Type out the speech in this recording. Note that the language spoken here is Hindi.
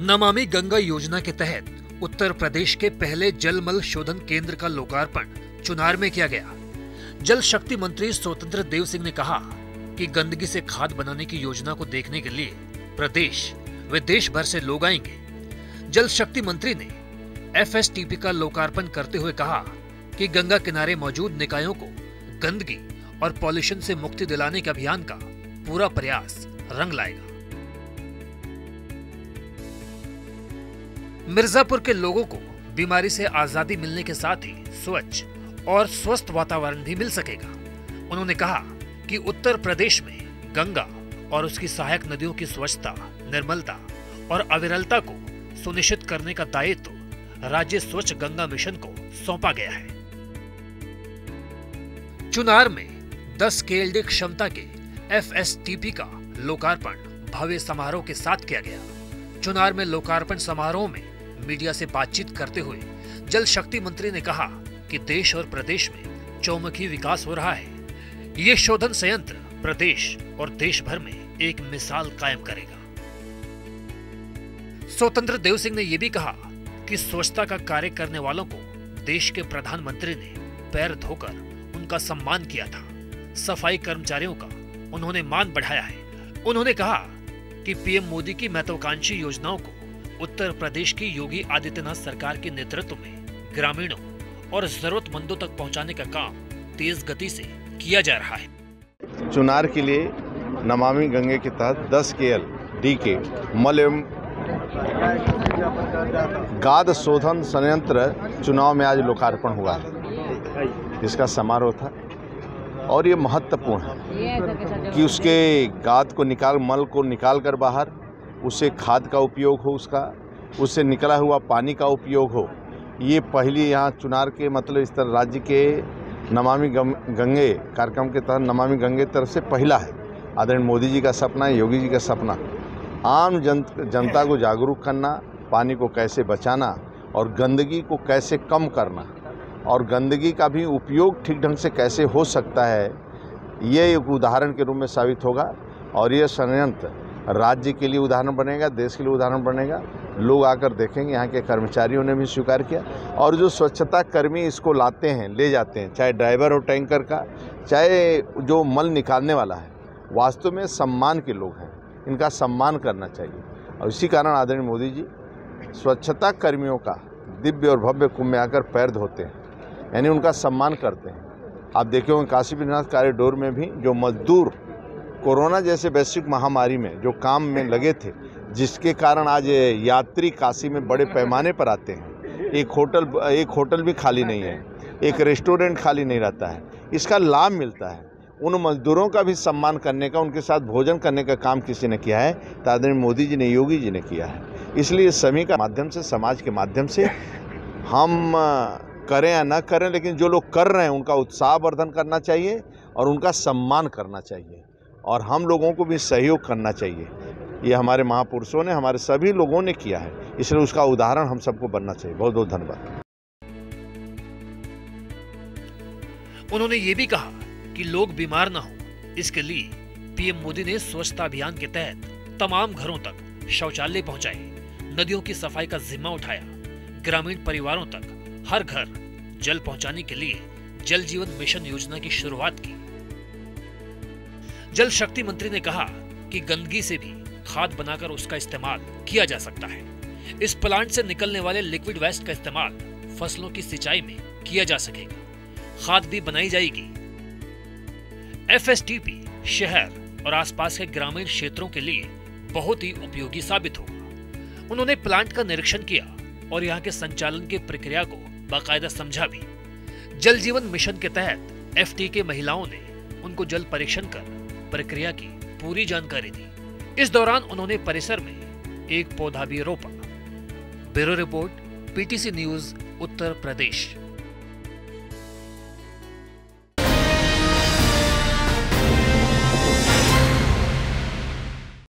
नमामि गंगा योजना के तहत उत्तर प्रदेश के पहले जलमल शोधन केंद्र का लोकार्पण चुनार में किया गया। जल शक्ति मंत्री स्वतंत्र देव सिंह ने कहा कि गंदगी से खाद बनाने की योजना को देखने के लिए प्रदेश व देश भर से लोग आएंगे। जल शक्ति मंत्री ने FSTP का लोकार्पण करते हुए कहा कि गंगा किनारे मौजूद निकायों को गंदगी और पॉल्यूशन से मुक्ति दिलाने के अभियान का पूरा प्रयास रंग लाएगा। मिर्जापुर के लोगों को बीमारी से आजादी मिलने के साथ ही स्वच्छ और स्वस्थ वातावरण भी मिल सकेगा। उन्होंने कहा कि उत्तर प्रदेश में गंगा और उसकी सहायक नदियों की स्वच्छता, निर्मलता और अविरलता को सुनिश्चित करने का दायित्व राज्य स्वच्छ गंगा मिशन को सौंपा गया है। चुनार में 10 KLD क्षमता के FSTP का लोकार्पण भव्य समारोह के साथ किया गया। चुनार में लोकार्पण समारोह में मीडिया से बातचीत करते हुए जल शक्ति मंत्री ने कहा कि देश और प्रदेश में चौमुखी विकास हो रहा है। ये शोधन संयंत्र प्रदेश और देश भर में एक मिसाल कायम करेगा। स्वतंत्र देव सिंह ने यह भी कहा कि स्वच्छता का कार्य करने वालों को देश के प्रधानमंत्री ने पैर धोकर उनका सम्मान किया था। सफाई कर्मचारियों का उन्होंने मान बढ़ाया है। उन्होंने कहा कि PM मोदी की महत्वाकांक्षी योजनाओं को उत्तर प्रदेश की योगी आदित्यनाथ सरकार के नेतृत्व में ग्रामीणों और जरूरतमंदों तक पहुंचाने का काम तेज गति से किया जा रहा है। चुनार के लिए नमामि गंगे के तहत 10 KLD के मल एवं गाद शोधन संयंत्र चुनाव में आज लोकार्पण हुआ है। इसका समारोह था और ये महत्वपूर्ण है कि उसके गाद को मल को निकाल कर बाहर उससे खाद का उपयोग हो, उससे निकला हुआ पानी का उपयोग हो। ये पहली यहाँ चुनार के मतलब इस तरह राज्य के नमामि गंगे कार्यक्रम के तहत नमामि गंगे तरफ से पहला है। आदरणीय मोदी जी का सपना है, योगी जी का सपना, आम जनता को जागरूक करना, पानी को कैसे बचाना और गंदगी को कैसे कम करना और गंदगी का भी उपयोग ठीक ढंग से कैसे हो सकता है, ये एक उदाहरण के रूप में साबित होगा। और ये संयंत्र राज्य के लिए उदाहरण बनेगा, देश के लिए उदाहरण बनेगा। लोग आकर देखेंगे, यहाँ के कर्मचारियों ने भी स्वीकार किया। और जो स्वच्छता कर्मी इसको लाते हैं, ले जाते हैं, चाहे ड्राइवर हो टैंकर का, चाहे जो मल निकालने वाला है, वास्तव में सम्मान के लोग हैं। इनका सम्मान करना चाहिए। और इसी कारण आदरणीय मोदी जी स्वच्छता कर्मियों का दिव्य और भव्य कुंभ में आकर पैर धोते हैं, यानी उनका सम्मान करते हैं। आप देखे होंगे काशी विश्वनाथ कॉरिडोर में भी जो मजदूर कोरोना जैसे वैश्विक महामारी में जो काम में लगे थे, जिसके कारण आज यात्री काशी में बड़े पैमाने पर आते हैं। एक होटल भी खाली नहीं है, एक रेस्टोरेंट खाली नहीं रहता है। इसका लाभ मिलता है। उन मजदूरों का भी सम्मान करने का, उनके साथ भोजन करने का काम किसी ने किया है तो आदरणीय मोदी जी ने, योगी जी ने किया है। इसलिए सभी का माध्यम से, समाज के माध्यम से हम करें या न करें, लेकिन जो लोग कर रहे हैं उनका उत्साह वर्धन करना चाहिए और उनका सम्मान करना चाहिए और हम लोगों को भी सहयोग करना चाहिए। ये हमारे महापुरुषों ने, हमारे सभी लोगों ने किया है, इसलिए उसका उदाहरण हम सबको बनना चाहिए। बहुत बहुत धन्यवाद। उन्होंने ये भी कहा कि लोग बीमार न हो, इसके लिए PM मोदी ने स्वच्छता अभियान के तहत तमाम घरों तक शौचालय पहुंचाए, नदियों की सफाई का जिम्मा उठाया, ग्रामीण परिवारों तक हर घर जल पहुंचाने के लिए जल जीवन मिशन योजना की शुरुआत की। जल शक्ति मंत्री ने कहा कि गंदगी से भी खाद बनाकर उसका इस्तेमाल किया जा सकता है। इस प्लांट से निकलने वाले लिक्विड वेस्ट का इस्तेमाल फसलों की सिंचाई में किया जा सकेगा, खाद भी बनाई जाएगी। FSTP शहर और आसपास के ग्रामीण क्षेत्रों के लिए बहुत ही उपयोगी साबित होगा। उन्होंने प्लांट का निरीक्षण किया और यहाँ के संचालन की प्रक्रिया को बाकायदा समझा भी। जल जीवन मिशन के तहत FT के महिलाओं ने उनको जल परीक्षण कर प्रक्रिया की पूरी जानकारी दी। इस दौरान उन्होंने परिसर में एक पौधा भी रोपा। Bureau report, PTC news, Uttar प्रदेश।